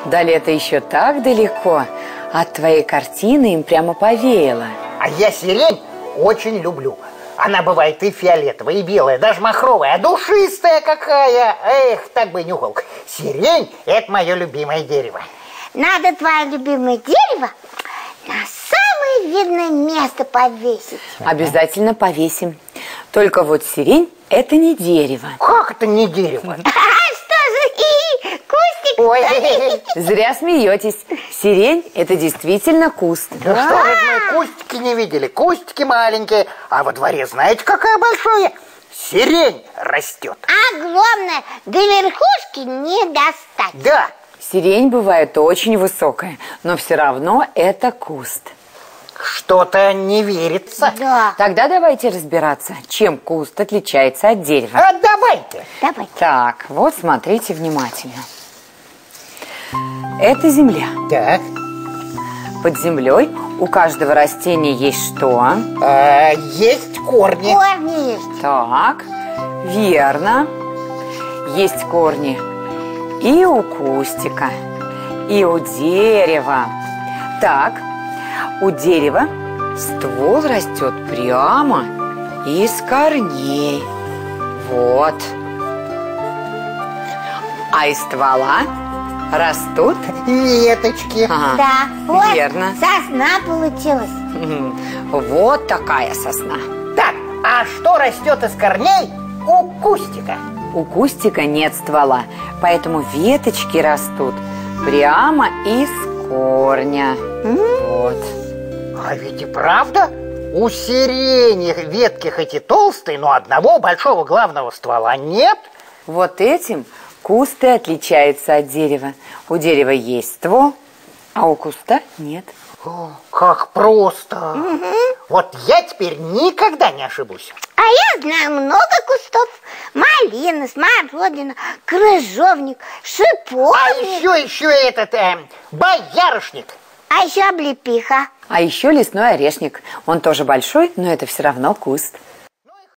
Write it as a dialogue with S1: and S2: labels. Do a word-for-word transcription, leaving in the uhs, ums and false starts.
S1: Да лето еще так далеко. От твоей картины им прямо повеяло.
S2: А я сирень очень люблю. Она бывает и фиолетовая, и белая, даже махровая, а душистая какая. Эх, так бы нюхал. Сирень – это мое любимое дерево.
S3: Надо твое любимое дерево на самое видное место повесить.
S1: Обязательно повесим. Только вот сирень – это не дерево.
S2: Как это не дерево?
S3: Что же, и кустик?
S2: Ой,
S1: Зря смеетесь. Сирень – это действительно куст.
S2: ну что же мы кустики не видели? Кустики маленькие, а во дворе знаете, какая большая? Сирень растет.
S3: Огромное, до верхушки не достать.
S2: Да.
S1: Сирень бывает очень высокая, но все равно это куст.
S2: Что-то не верится.
S3: Да.
S1: Тогда давайте разбираться, чем куст отличается от дерева.
S2: А давайте.
S3: Давай.
S1: Так, вот смотрите внимательно. Это земля.
S2: Так.
S1: Под землей у каждого растения есть что?
S2: А, есть корни.
S3: Корни есть.
S1: Так, верно. Есть корни и у кустика, и у дерева. Так, у дерева ствол растет прямо из корней. Вот. А из ствола растут?
S2: Веточки.
S1: Ага,
S3: Да, вот
S1: верно.
S3: сосна получилась.
S1: Вот такая сосна.
S2: Так, а что растет из корней у кустика?
S1: У кустика нет ствола, поэтому веточки растут прямо из корня. Вот.
S2: А ведь и правда, у сирени ветки хоть и толстые, но одного большого главного ствола нет.
S1: Вот этим куст и отличается от дерева. У дерева есть ствол, а у куста нет.
S2: О, как просто. Угу. Вот я теперь никогда не ошибусь.
S3: А я знаю много кустов. Малина, смородина, крыжовник, шиповник.
S2: А еще, еще этот э, боярышник.
S3: А еще облепиха.
S1: А еще лесной орешник. Он тоже большой, но это все равно куст.